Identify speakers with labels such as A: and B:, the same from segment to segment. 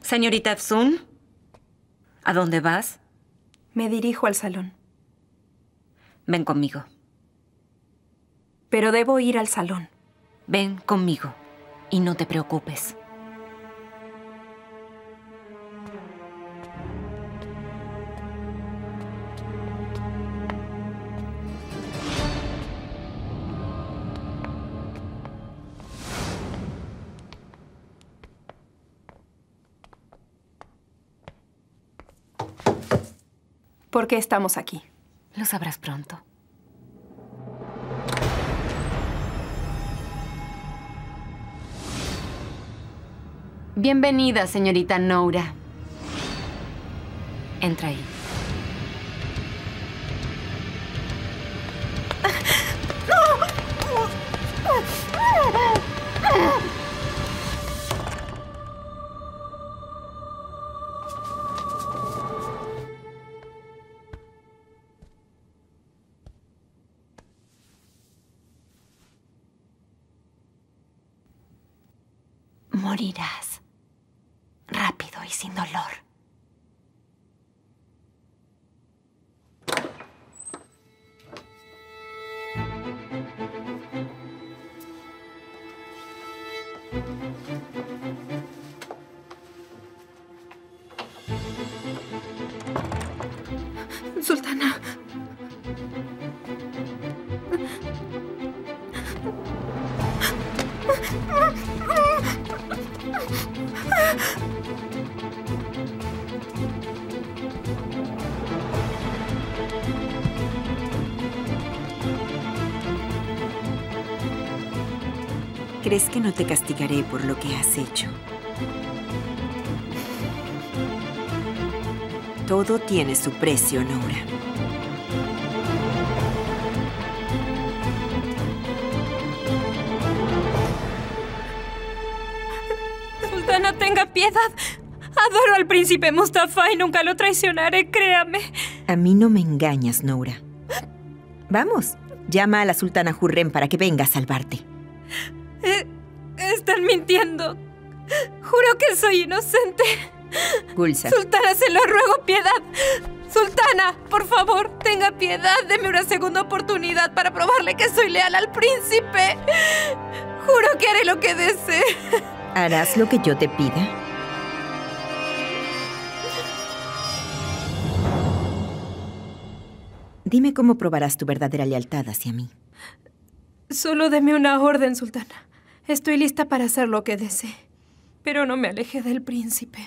A: Señorita Efsun, ¿a dónde vas?
B: Me dirijo al salón.
A: Ven conmigo.
B: Pero debo ir al salón.
A: Ven conmigo y no te preocupes.
B: ¿Por qué estamos aquí?
A: Lo sabrás pronto.
C: Bienvenida, señorita Noura.
A: Entra ahí.
C: Morirás. Rápido y sin dolor.
B: Sultana.
D: ¿Crees que no te castigaré por lo que has hecho? Todo tiene su precio, Noura.
B: Sultana, tenga piedad. Adoro al príncipe Mustafa y nunca lo traicionaré, créame.
D: A mí no me engañas, Noura. Vamos, llama a la sultana Hurrem para que venga a salvarte.
B: Están mintiendo. Juro que soy inocente.
D: Gulzar.
B: Sultana, se lo ruego, piedad. Sultana, por favor, tenga piedad. Deme una segunda oportunidad para probarle que soy leal al príncipe. Juro que haré lo que desee.
D: ¿Harás lo que yo te pida? Dime cómo probarás tu verdadera lealtad hacia mí.
B: Solo deme una orden, Sultana. Estoy lista para hacer lo que desee. Pero no me aleje del príncipe.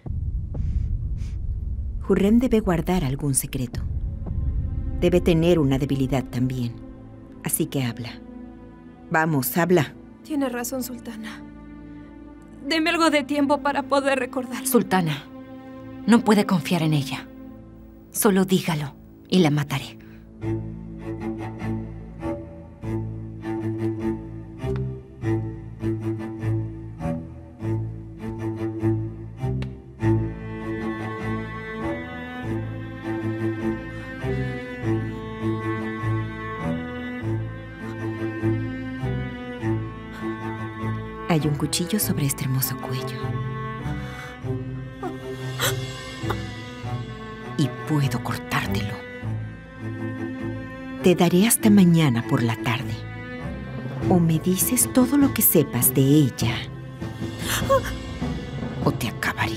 D: Hurrem debe guardar algún secreto. Debe tener una debilidad también. Así que habla. Vamos, habla.
B: Tiene razón, Sultana. Deme algo de tiempo para poder recordar.
A: Sultana, no puede confiar en ella. Solo dígalo y la mataré.
D: Hay un cuchillo sobre este hermoso cuello. Y puedo cortártelo. Te daré hasta mañana por la tarde. O me dices todo lo que sepas de ella. O te acabaré.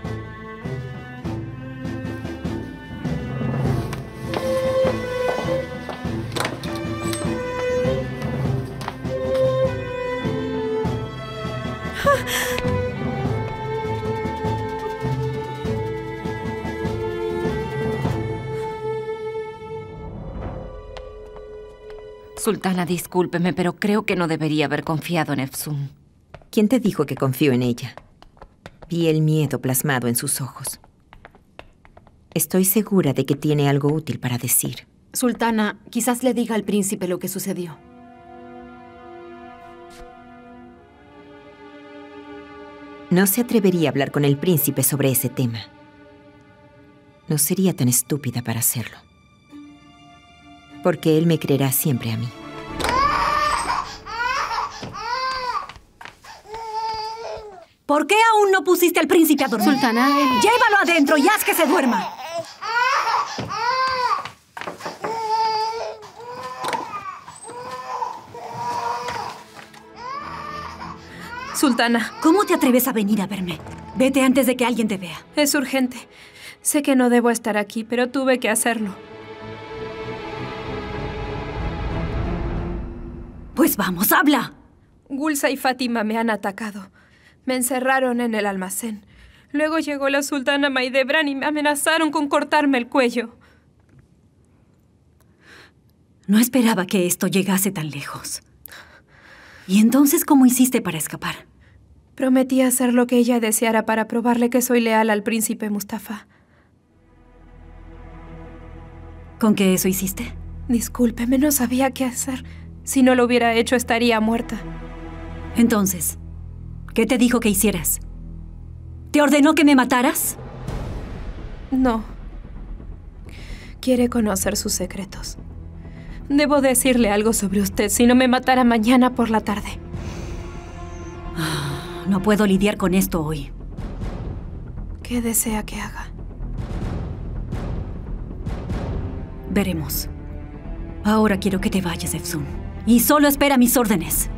A: Sultana, discúlpeme, pero creo que no debería haber confiado en Efsun.
D: ¿Quién te dijo que confío en ella? Vi el miedo plasmado en sus ojos. Estoy segura de que tiene algo útil para decir.
C: Sultana, quizás le diga al príncipe lo que sucedió.
D: No se atrevería a hablar con el príncipe sobre ese tema. No sería tan estúpida para hacerlo. Porque él me creerá siempre a mí.
E: ¿Por qué aún no pusiste al príncipe a dormir?
C: Sultana,
E: Llévalo adentro y haz que se duerma.
B: Sultana,
E: ¿Cómo te atreves a venir a verme? Vete antes de que alguien te vea.
B: es urgente. Sé que no debo estar aquí, pero tuve que hacerlo.
E: Pues vamos, habla.
B: Gulsa y Fátima me han atacado. Me encerraron en el almacén. Luego llegó la sultana Maidebran y me amenazaron con cortarme el cuello.
E: No esperaba que esto llegase tan lejos. ¿Y entonces cómo hiciste para escapar?
B: Prometí hacer lo que ella deseara para probarle que soy leal al príncipe Mustafa.
E: ¿Con qué eso hiciste?
B: Discúlpeme, no sabía qué hacer. Si no lo hubiera hecho, estaría muerta.
E: Entonces, ¿qué te dijo que hicieras? ¿Te ordenó que me mataras?
B: No. Quiere conocer sus secretos. Debo decirle algo sobre usted, si no me matara mañana por la tarde.
E: No puedo lidiar con esto hoy.
B: ¿Qué desea que haga?
E: Veremos. Ahora quiero que te vayas, Efsun. Y solo espera mis órdenes.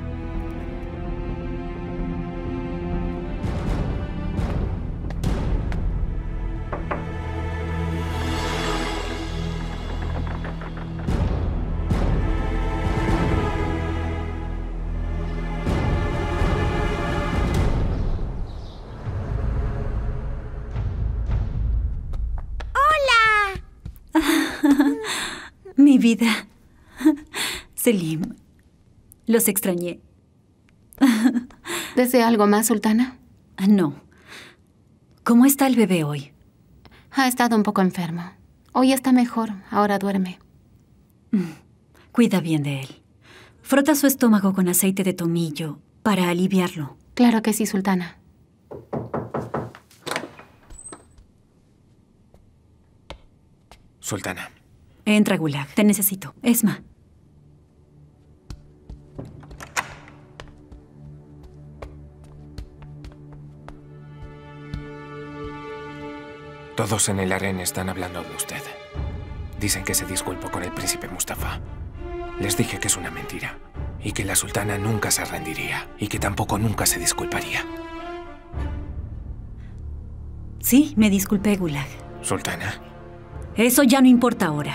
E: Mi vida. Selim, los extrañé.
C: ¿desea algo más, Sultana?
E: No. ¿Cómo está el bebé hoy?
C: Ha estado un poco enfermo. Hoy está mejor. Ahora duerme.
E: Cuida bien de él. Frota su estómago con aceite de tomillo para aliviarlo.
C: Claro que sí, Sultana.
F: Sultana.
E: Entra, Gulag. Te necesito. Esma.
F: Todos en el harén están hablando de usted. Dicen que se disculpó con el príncipe Mustafa. Les dije que es una mentira. Y que la sultana nunca se rendiría. Y que tampoco nunca se disculparía.
E: Sí, me disculpé, Gulag.
F: Sultana.
E: Eso ya no importa ahora.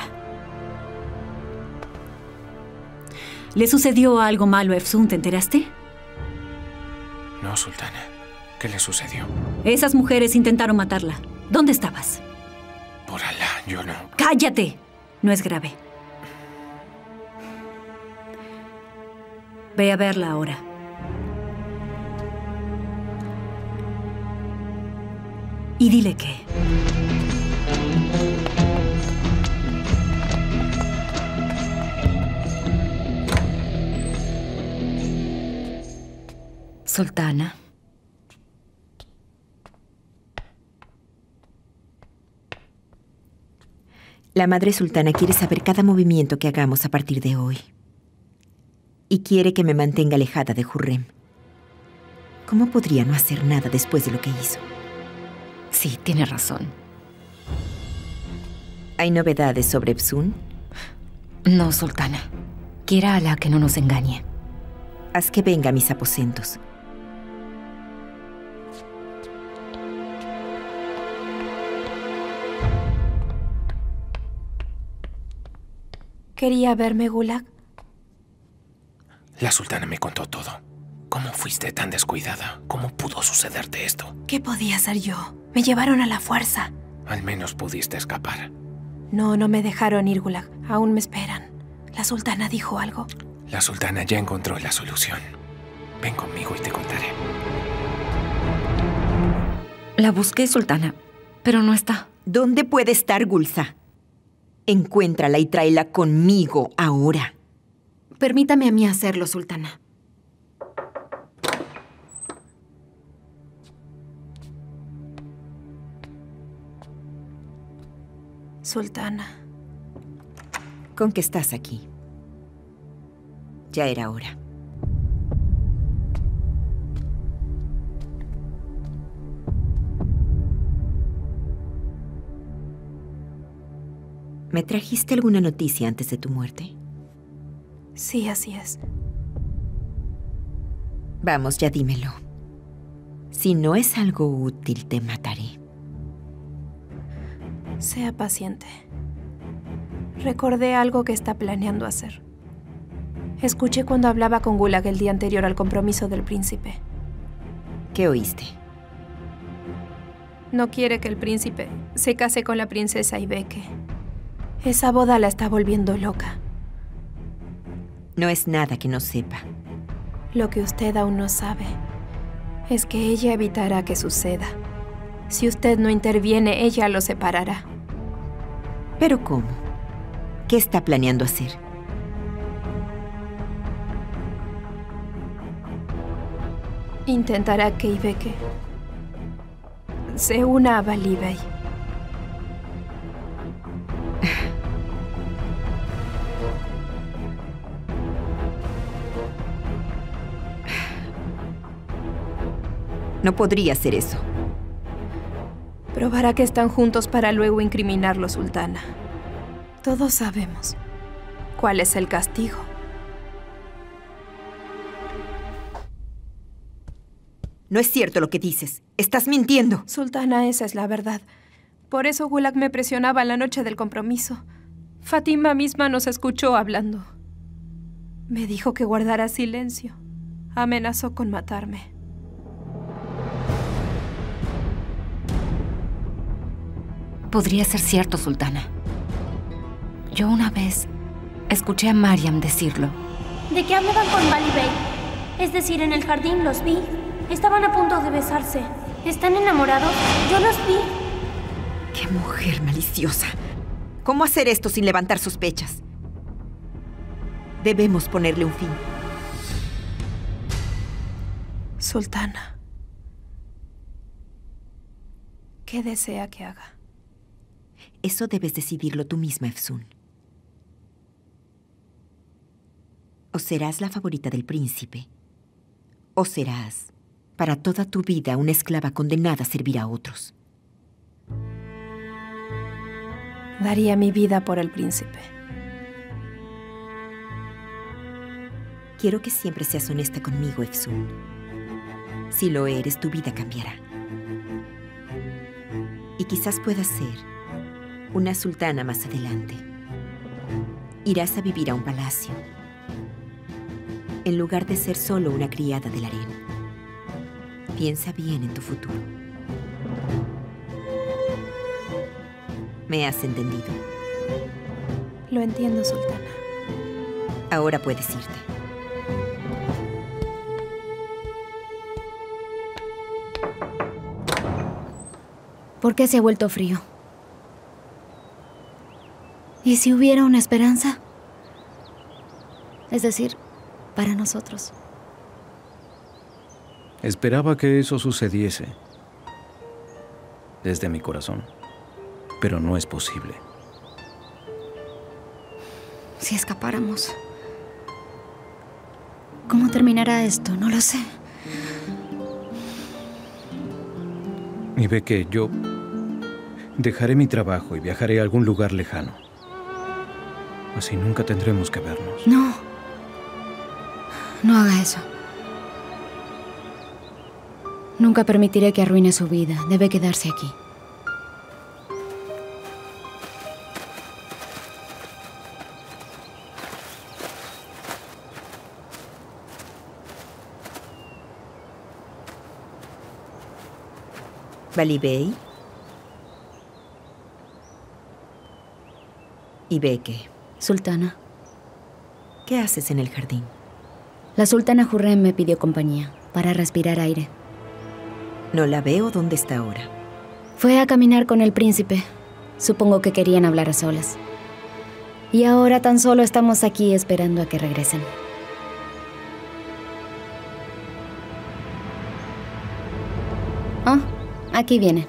E: ¿Le sucedió algo malo a Efsun? ¿Te enteraste?
F: No, sultana. ¿Qué le sucedió?
E: Esas mujeres intentaron matarla. ¿Dónde estabas?
F: Por Alá, yo no.
E: ¡Cállate! No es grave. Ve a verla ahora. Y dile que...
A: Sultana.
D: La madre sultana quiere saber cada movimiento que hagamos a partir de hoy. Y quiere que me mantenga alejada de Hurrem. ¿Cómo podría no hacer nada después de lo que hizo?
A: Sí, tiene razón.
D: ¿Hay novedades sobre Efsun?
A: No, Sultana. Quiera Alá que no nos engañe.
D: Haz que venga a mis aposentos.
B: ¿Quería verme, Gulag?
F: La sultana me contó todo. ¿Cómo fuiste tan descuidada? ¿Cómo pudo sucederte esto?
B: ¿Qué podía hacer yo? Me llevaron a la fuerza.
F: Al menos pudiste escapar.
B: No, no me dejaron ir, Gulag. Aún me esperan. ¿La sultana dijo algo?
F: La sultana ya encontró la solución. Ven conmigo y te contaré.
A: La busqué, Sultana, pero no está.
D: ¿Dónde puede estar Gulsa? Encuéntrala y tráela conmigo ahora.
C: Permítame a mí hacerlo, Sultana.
B: Sultana.
D: ¿Con qué estás aquí? Ya era hora. ¿Me trajiste alguna noticia antes de tu muerte?
B: Sí, así es.
D: Vamos, ya dímelo. Si no es algo útil, te mataré.
B: Sea paciente. Recordé algo que está planeando hacer. Escuché cuando hablaba con Gulag el día anterior al compromiso del príncipe.
D: ¿Qué oíste?
B: No quiere que el príncipe se case con la princesa Ibeke. Esa boda la está volviendo loca.
D: No es nada que no sepa.
B: Lo que usted aún no sabe es que ella evitará que suceda. Si usted no interviene, ella lo separará.
D: ¿Pero cómo? ¿Qué está planeando hacer?
B: Intentará que Ibeke se una a Bali Bey.
D: No podría hacer eso.
B: Probará que están juntos para luego incriminarlo, Sultana. Todos sabemos cuál es el castigo.
D: No es cierto lo que dices. Estás mintiendo.
B: Sultana, esa es la verdad. Por eso Gulag me presionaba la noche del compromiso. Fátima misma nos escuchó hablando. Me dijo que guardara silencio. Amenazó con matarme.
A: Podría ser cierto, Sultana. Yo una vez escuché a Mariam decirlo.
G: ¿De qué hablaban con Bali Bey? Es decir, en el jardín los vi. Estaban a punto de besarse. ¿Están enamorados? Yo los vi.
D: ¡Qué mujer maliciosa! ¿Cómo hacer esto sin levantar sospechas? Debemos ponerle un fin.
B: Sultana, ¿qué desea que haga?
D: Eso debes decidirlo tú misma, Efsun. O serás la favorita del príncipe, o serás, para toda tu vida, una esclava condenada a servir a otros.
B: Daría mi vida por el príncipe.
D: Quiero que siempre seas honesta conmigo, Efsun. Si lo eres, tu vida cambiará. Y quizás puedas ser una sultana más adelante. Irás a vivir a un palacio, en lugar de ser solo una criada del harén. Piensa bien en tu futuro. ¿Me has entendido?
B: Lo entiendo, Sultana.
D: Ahora puedes irte.
C: ¿Por qué se ha vuelto frío? ¿Y si hubiera una esperanza? Es decir, para nosotros.
H: Esperaba que eso sucediese desde mi corazón, pero no es posible.
C: Si escapáramos. ¿Cómo terminará esto? No lo sé.
H: Y ve que yo dejaré mi trabajo y viajaré a algún lugar lejano. Así nunca tendremos que vernos.
C: No. No haga eso. Nunca permitiré que arruine su vida. Debe quedarse aquí.
D: Bali Bey. Ibeke.
C: Sultana.
D: ¿Qué haces en el jardín?
C: La sultana Hurrem me pidió compañía para respirar aire.
D: No la veo. ¿Dónde está ahora?
C: Fue a caminar con el príncipe. Supongo que querían hablar a solas. Y ahora tan solo estamos aquí esperando a que regresen. Oh, aquí viene.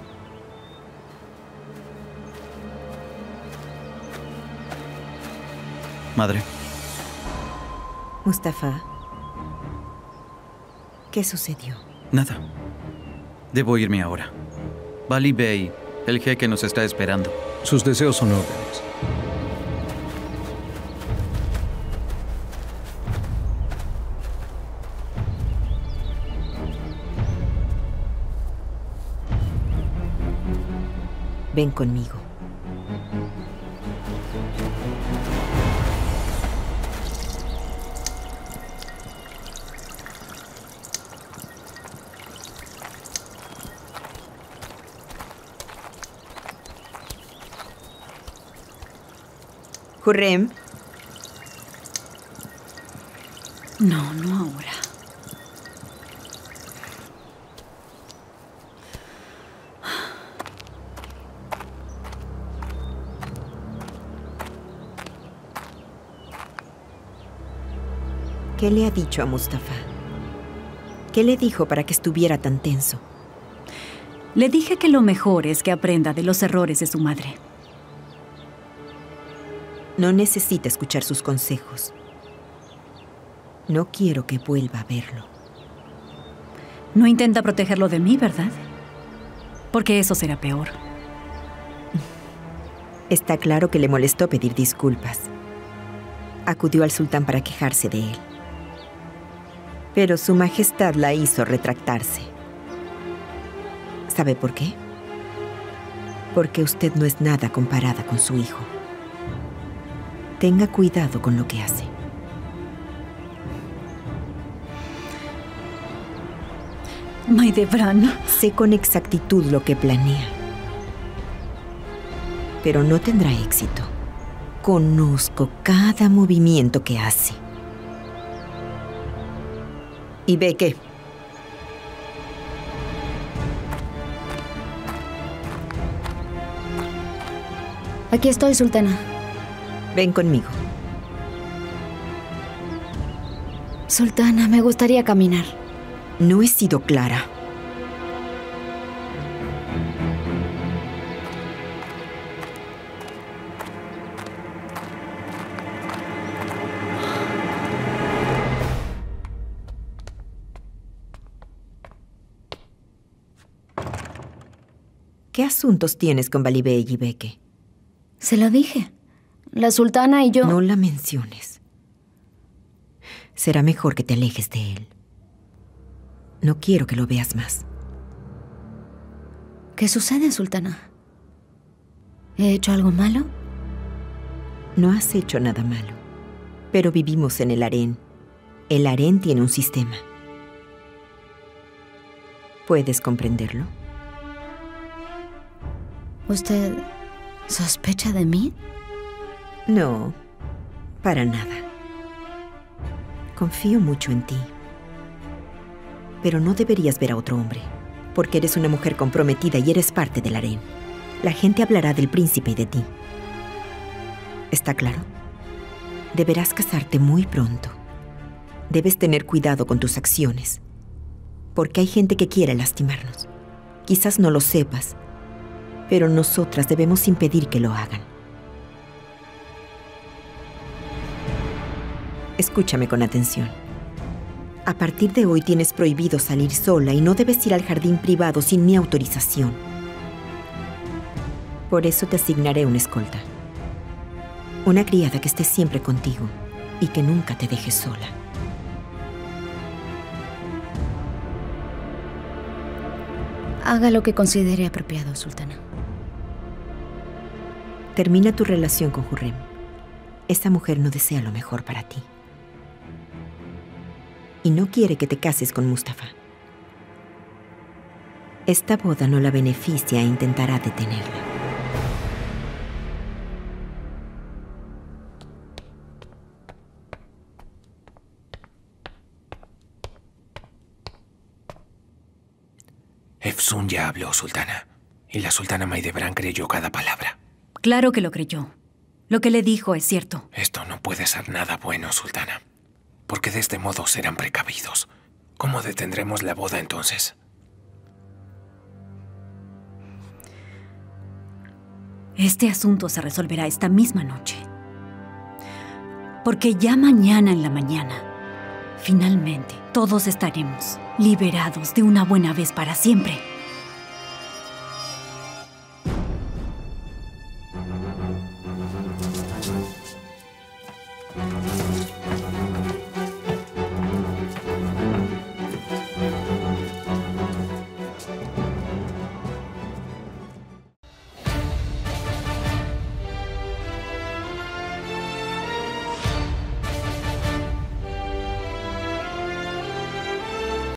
I: Madre.
D: Mustafa. ¿Qué sucedió?
I: Nada. Debo irme ahora. Bali Bey, el jeque nos está esperando.
H: Sus deseos son órdenes.
D: Ven conmigo. Hurrem.
E: No, no ahora.
D: ¿Qué le ha dicho a Mustafa? ¿Qué le dijo para que estuviera tan tenso?
E: Le dije que lo mejor es que aprenda de los errores de su madre.
D: No necesita escuchar sus consejos. No quiero que vuelva a verlo.
E: No intenta protegerlo de mí, ¿verdad? Porque eso será peor.
D: Está claro que le molestó pedir disculpas. Acudió al sultán para quejarse de él. Pero su majestad la hizo retractarse. ¿Sabe por qué? Porque usted no es nada comparada con su hijo. Tenga cuidado con lo que hace.
E: Maidebran.
D: Sé con exactitud lo que planea. Pero no tendrá éxito. Conozco cada movimiento que hace. ¿Y ve qué?
C: Aquí estoy, sultana.
D: Ven conmigo.
C: Sultana, me gustaría caminar.
D: No he sido clara. ¿Qué asuntos tienes con Vali Bey y Beke?
C: Se lo dije. La sultana y yo...
D: No la menciones. Será mejor que te alejes de él. No quiero que lo veas más.
C: ¿Qué sucede, sultana? ¿He hecho algo malo?
D: No has hecho nada malo. Pero vivimos en el harén. El harén tiene un sistema. ¿Puedes comprenderlo?
C: ¿Usted sospecha de mí?
D: No, para nada. Confío mucho en ti. Pero no deberías ver a otro hombre, porque eres una mujer comprometida y eres parte del harén. La gente hablará del príncipe y de ti. ¿Está claro? Deberás casarte muy pronto. Debes tener cuidado con tus acciones, porque hay gente que quiere lastimarnos. Quizás no lo sepas, pero nosotras debemos impedir que lo hagan. Escúchame con atención. A partir de hoy tienes prohibido salir sola y no debes ir al jardín privado sin mi autorización. Por eso te asignaré una escolta. Una criada que esté siempre contigo y que nunca te deje sola.
C: Haga lo que considere apropiado, sultana.
D: Termina tu relación con Hurrem. Esa mujer no desea lo mejor para ti. Y no quiere que te cases con Mustafa. Esta boda no la beneficia e intentará detenerla.
F: Efsun ya habló, sultana. Y la sultana Maidebran creyó cada palabra.
E: Claro que lo creyó. Lo que le dijo es cierto.
F: Esto no puede ser nada bueno, sultana. Porque de este modo serán precavidos. ¿Cómo detendremos la boda entonces?
E: Este asunto se resolverá esta misma noche. Porque ya mañana en la mañana, finalmente, todos estaremos liberados de una buena vez para siempre.